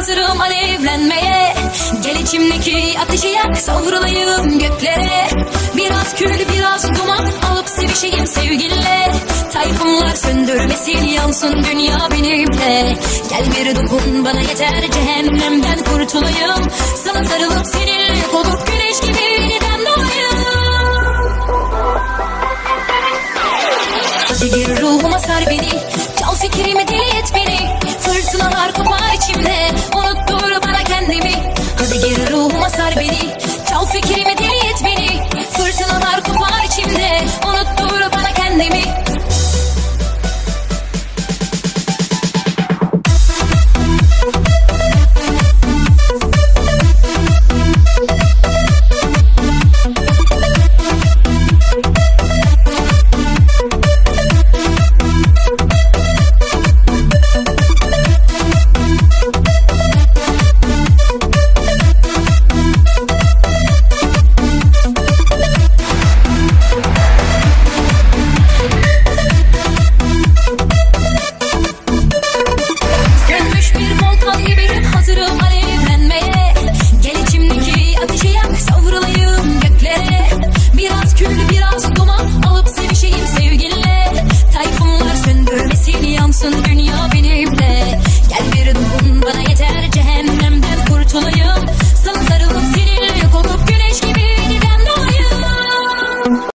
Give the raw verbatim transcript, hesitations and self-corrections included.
hazırım alevlenmeye. Gel içimdeki ateşi yak, savrulayım göklere. Biraz kül biraz duman alıp sevişeyim sevgilinle. Tayfunlar söndürmesin, yansın dünya benimle. Gel bir dokun bana yeter, cehennemden kurtulayım. Sana sarılıp seninle olup güneş gibi yeniden doğayım. Hadi gir ruhuma sar beni, çal fikrimi deli et beni. Fırtınalar kopar içimde, unuttur bana kendimi. Hadi gir ruhuma sar beni, çal fikrimi deli et beni. Fırtınalar kopar içimde, unuttur bana kendimi. Dünya benimle. Gel bir dokun bana yeter, cehennemden kurtulayım.